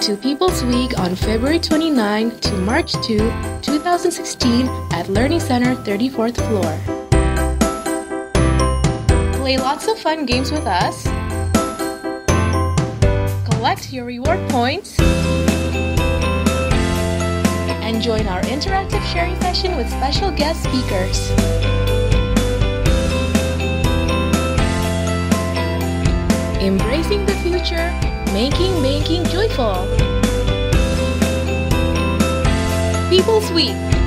to People's Week on February 29 to March 2, 2016 at Learning Center 34th floor. Play lots of fun games with us. Collect your reward points. And join our interactive sharing session with special guest speakers. Embracing the future, making banking joyful. People's Week.